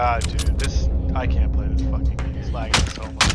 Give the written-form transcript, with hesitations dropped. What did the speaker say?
god, dude, I can't play this fucking game. It's lagging so much.